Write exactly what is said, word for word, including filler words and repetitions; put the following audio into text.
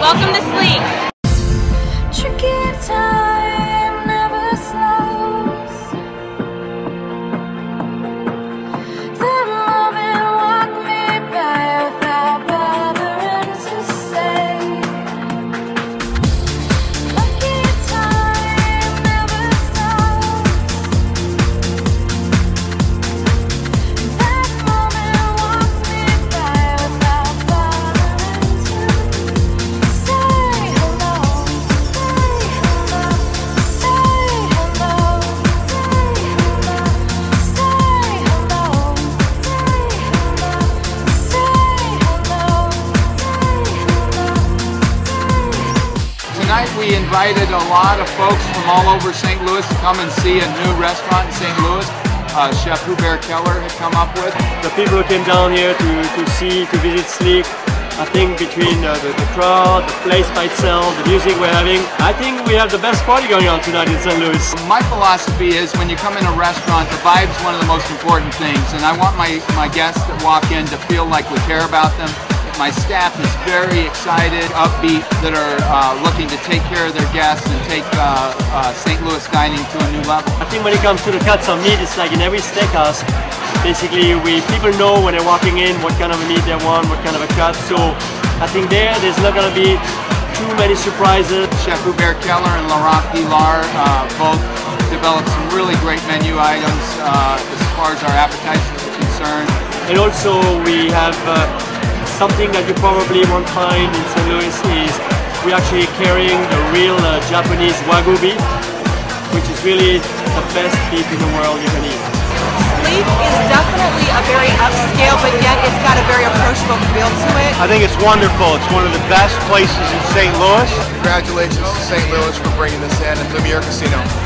Welcome to Sleek. Tricky time never slows. The moment walked me by without bothering to say. Lucky time never stops. That moment walked me by without bothering to say hello. Tonight we invited a lot of folks from all over Saint Louis to come and see a new restaurant in Saint Louis. Uh, Chef Hubert Keller had come up with. The people who came down here to, to see, to visit Sleek, I think between uh, the, the crowd, the place by itself, the music we're having, I think we have the best party going on tonight in Saint Louis. My philosophy is when you come in a restaurant, the vibe's one of the most important things, and I want my, my guests that walk in to feel like we care about them. My staff is very excited, upbeat, that are uh, looking to take care of their guests and take uh, uh, Saint Louis dining to a new level. I think when it comes to the cuts of meat, it's like in every steakhouse. Basically, we people know when they're walking in what kind of a meat they want, what kind of a cut. So I think there, there's not going to be too many surprises. Chef Hubert Keller and Laurent Pilar uh, both developed some really great menu items uh, as far as our appetizers are concerned. And also we have uh, something that you probably won't find in Saint Louis is we're actually carrying the real uh, Japanese Wagyu beef, which is really the best beef in the world you can eat. Sleek is definitely a very upscale, but yet it's got a very approachable feel to it. I think it's wonderful. It's one of the best places in Saint Louis. Congratulations to Saint Louis for bringing this in, and Lumiere Casino.